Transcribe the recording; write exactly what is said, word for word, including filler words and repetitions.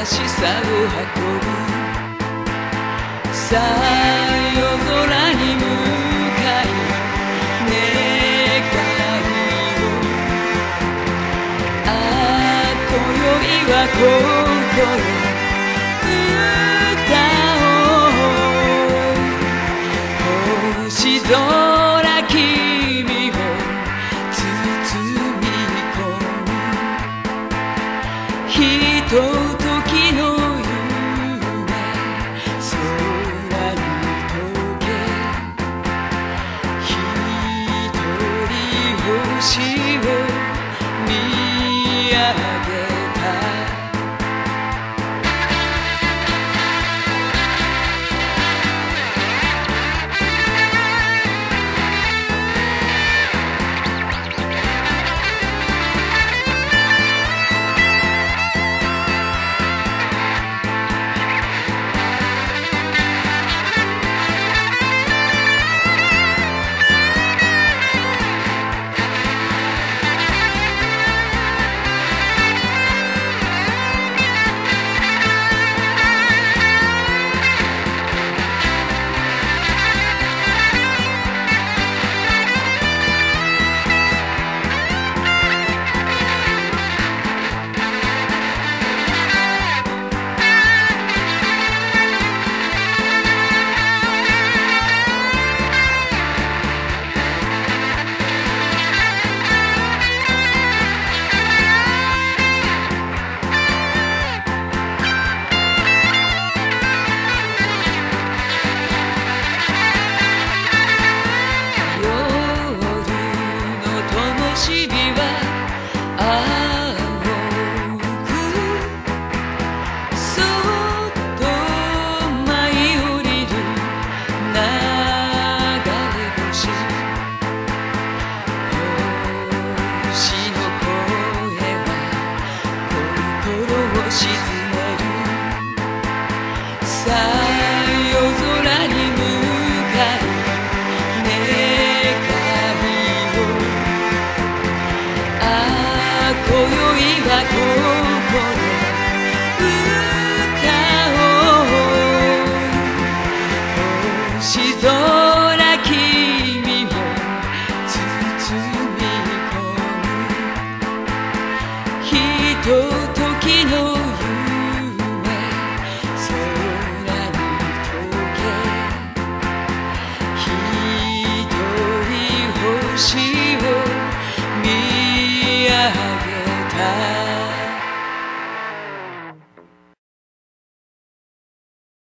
しさを運ぶさよ空に向かい願いをあ今宵は心星空君を包み込むひとときの夢空に溶けひとり星を見上げた沈めるさよ空に向かい願いをあ今宵はここで歌おう星空君を包み込むひとときの星を見上げた